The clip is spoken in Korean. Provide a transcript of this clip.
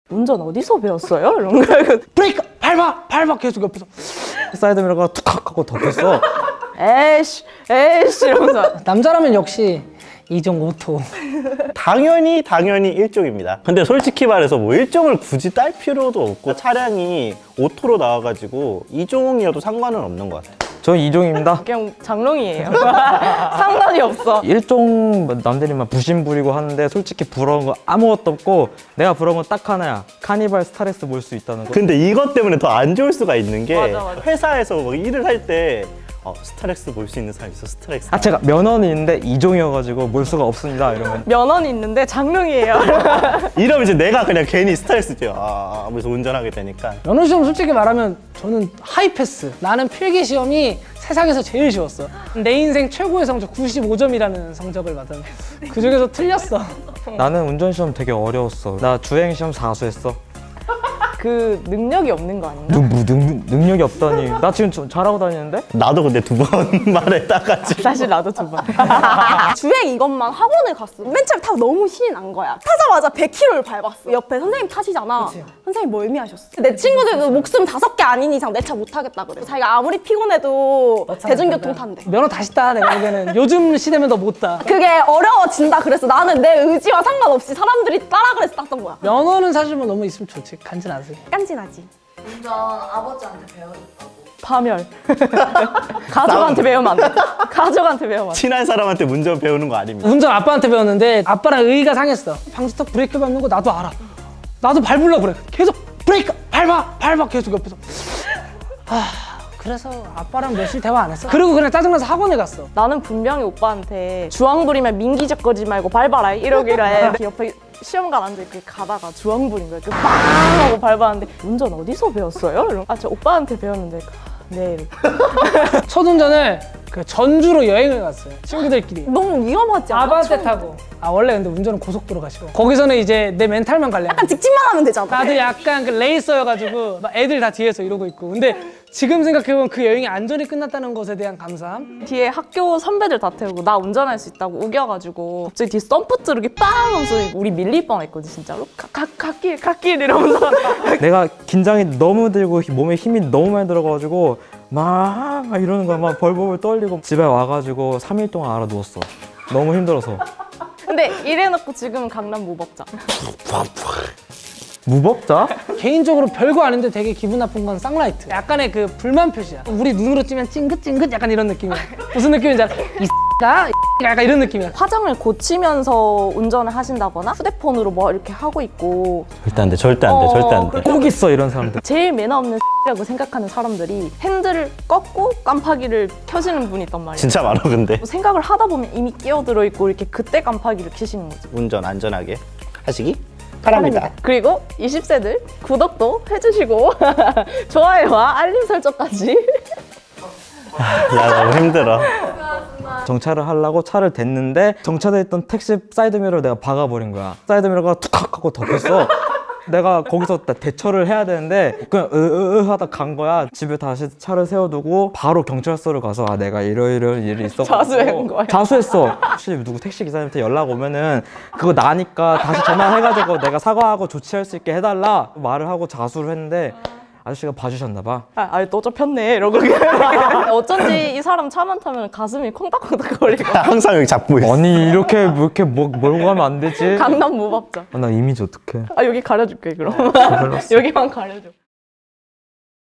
운전 어디서 배웠어요? 이런 거. 브레이크! 밟아! 계속 옆에서 사이드미러가 툭 하고 덮였어. 에이씨 이러면서. 남자라면 역시 이종 오토. 당연히 1종입니다. 근데 솔직히 말해서 뭐 1종을 굳이 딸 필요도 없고 차량이 오토로 나와가지고 2종이어도 상관은 없는 것 같아요. 저 2종입니다. 그냥 장롱이에요. 상관이 없어. 1종 남들이만 부심 부리고 하는데 솔직히 부러운 거 아무것도 없고 내가 부러운 건 딱 하나야. 카니발 스타렉스 몰 수 있다는 거. 근데 이것 때문에 더 안 좋을 수가 있는 게 맞아. 회사에서 뭐 일을 할 때 스타렉스 볼 수 있는 사람 있어, 스타렉스. 제가 면허는 있는데 2종이어가지고 몰 수가 없습니다 이러면. 면허는 있는데 장롱이에요. 이러면 이제 내가 그냥 괜히 스타렉스 뛰어 하면서 운전하게 되니까. 면허시험 솔직히 말하면 저는 하이패스. 나는 필기시험이 세상에서 제일 쉬웠어. 내 인생 최고의 성적 95점이라는 성적을 받은. 그 중에서 틀렸어. 나는 운전시험 되게 어려웠어. 나 주행시험 4수 했어. 그 능력이 없는 거 아닌가? 능력이 없다니. 나 지금 잘하고 다니는데? 나도 근데 2번 말했다가지고. 사실 나도 2번. 주행 이것만 학원을 갔어. 맨 처음에 타고 너무 신이 난 거야. 타자마자 100km를 밟았어. 옆에 선생님 타시잖아. 그치. 선생님 멀미하셨어. 내 친구들도 목숨 5개 아닌 이상 내 차 못 타겠다 그래. 자기가 아무리 피곤해도 대중교통 탄대. 면허 다시 따. 내가 보기에는 요즘 시대면 너 못 따. 그게 어려워진다 그랬어. 나는 내 의지와 상관없이 사람들이 따라 그래서 땄던 거야. 면허는 사실 뭐 너무 있으면 좋지. 간지나지. 깐진하지. 운전 아버지한테 배워줬다고. 파멸. 가족한테 배우면 안 돼. 가족한테 배우면 안 돼. 친한 사람한테 운전 배우는 거 아닙니다. 운전 아빠한테 배웠는데 아빠랑 의의가 상했어. 방지턱 브레이크 밟는 거 나도 알아. 나도 밟으려고 그래. 계속 브레이크! 밟아! 계속 옆에서. 그래서 아빠랑 며칠 대화 안 했어. 그리고 그냥 짜증나서 학원에 갔어. 나는 분명히 오빠한테 주황 부리면 민기적 거지 말고 밟아라 이러길래 옆에 시험관 앉아 이렇게 가다가 주황 부린 거야. 빵 하고 밟았는데 운전 어디서 배웠어요? 이러고 저 오빠한테 배웠는데 네. 첫 운전을 그 전주로 여행을 갔어요. 친구들끼리. 너무 위험하지 않아? 아반떼 타고. 원래 근데 운전은 고속도로 가시고. 거기서는 이제 내 멘탈만 관리해. 약간 직진만 하면 되잖아. 나도 약간 그 레이서여가지고 막 애들 다 뒤에서 이러고 있고. 근데 지금 생각해보면 그 여행이 안전히 끝났다는 것에 대한 감사함. 뒤에 학교 선배들 다 태우고 나 운전할 수 있다고 우겨가지고 갑자기 뒤에 썸프 트럭이 빵 하면서 우리 밀릴 뻔했거든 진짜로. 갓길 이러면서. 내가 긴장이 너무 들고 몸에 힘이 너무 많이 들어가지고 막 이러는 거야. 막 벌벌 떨리고 집에 와가지고 3일 동안 알아 누웠어. 너무 힘들어서. 근데 이래놓고 지금 강남 무법자. 무법자? 개인적으로 별거 아닌데 되게 기분 나쁜 건 쌍라이트. 약간의 그 불만 표시야. 우리 눈으로 찌면 찡긋찡긋 약간 이런 느낌이야. 무슨 느낌인지 알아? 이 약간 이런 느낌이야. 화장을 고치면서 운전을 하신다거나 휴대폰으로 뭐 이렇게 하고 있고 절대 안 돼, 절대 안 돼. 꼭 있어 이런 사람들. 제일 매너 없는 라고 생각하는 사람들이 핸들을 꺾고 깜파기를 켜시는 분이 있단 말이야. 진짜 많아, 근데. 생각을 하다 보면 이미 끼어들어 있고 이렇게 그때 깜파기를 켜시는 거지. 운전 안전하게 하시기 바랍니다. 그리고 20세들 구독도 해주시고 좋아요와 알림 설정까지. 야, 너무 힘들어. 정차를 하려고 차를 댔는데 정차돼 있던 택시 사이드미러를 내가 박아버린 거야. 사이드미러가 툭 하고 덮였어. 내가 거기서 대처를 해야 되는데 그냥 하다 간 거야. 집에 다시 차를 세워두고 바로 경찰서를 가서 내가 이러이러한 일이 있었고 자수한 거야. 자수했어. 혹시 누구 택시 기사님한테 연락 오면은 그거 나니까 다시 전화해가지고 내가 사과하고 조치할 수 있게 해달라 말을 하고 자수를 했는데 아저씨가 봐주셨나 봐. 또 접혔네 이러고. 어쩐지 이 사람 차만 타면 가슴이 콩닥콩닥 거리고. 항상 여기 잡고 있어. 아니 이렇게 몰고 가면 안 되지. 강남 무법자. 나 이미지 어떡해. 여기 가려줄게 그럼. 여기만 가려줘.